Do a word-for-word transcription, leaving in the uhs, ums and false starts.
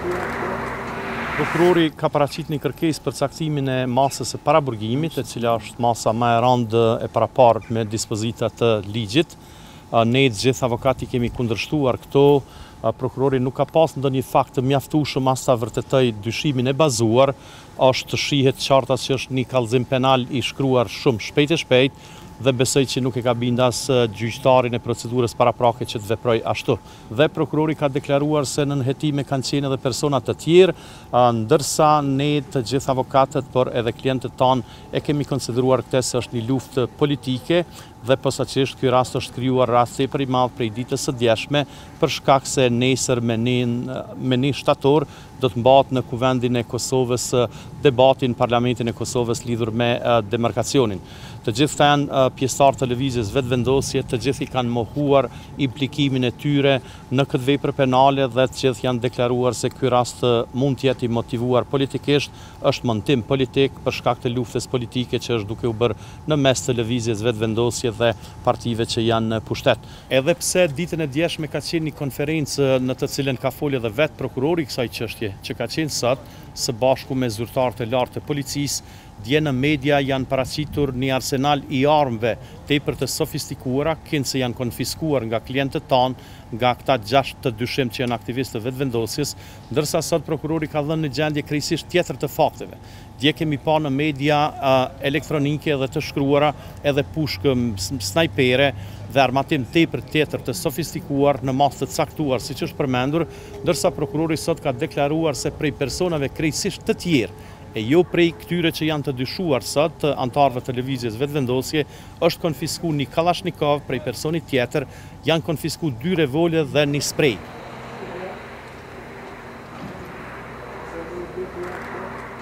Prokurori ka paraqitur një kërkesë për caktimin e masës së paraburgimit, e cila është masa më e rëndë e paraparë me dispozita të ligjit. Ne të gjithë avokati kemi kundërshtuar këto. Prokurori nuk ka pas ndonjë fakt të mjaftueshëm as ta vërtetoj dyshimin e bazuar. Është shihet qarta që është një kallëzim penal i shkruar shumë shpejt e shpejt dhe besoj që nuk e ka bind as gjyqtarin e procedurës paraprake që të veproj ashtu. Dhe prokurori ka deklaruar se në nënhetime kanë qenë edhe persona të tjerë, ndërsa ne të gjithë avokatët, por edhe klientët tanë e kemi konsideruar këtë se është një luftë politike dhe posaçërisht ky rast është krijuar rast tepër i madh prej ditës së djeshme për shkak se nesër me një shtator do të mbahet në Kuvendin e Kosovës debatin në Parlamentin e Kosovës lidhur me demarkacionin. Të gjithë të janë pjesëtar të lëvizjes vetëvendosje, të gjithë i kanë mohuar implikimin e tyre në këtë vepër penale dhe të gjithë janë deklaruar se ky rast mund të jetë i motivuar politikisht, është montim politik për shkak të luftës politike që është duke u bërë në mes të lëvizjes vetëvendosje dhe partive që janë në pushtet. Edhe pse ditën e djeshme ka qenë një konferencë në të cilën ka folë edhe vetë prokurori kësaj çështje, që ka qenë sot së bashku me zyrtarët e lartë të policisë, dje në media janë paraqitur një arsenal i armëve tepër të sofistikuara, këndse janë konfiskuar nga klientët tanë, nga këta gjashtë të dyshim që janë aktivistë të vetëvendosjes, ndërsa sot prokurori ka dhënë në gjendje krejtësisht tjetër të fakteve. Dje kemi pa në media uh, elektronike dhe të shkruara edhe pushkë snajpere dhe armatim tepër tjetër të sofistikuar në masë të caktuar, siç është përmendur, ndërsa prokurori sot ka deklaruar se prej personave krejtësisht të tjerë, e jo prej këtyre që janë të dyshuar sot, antarëve të lëvizjes vetëvendosje, është konfisku një kalashnikov prej personit tjetër, janë konfisku dy revolë dhe një sprej.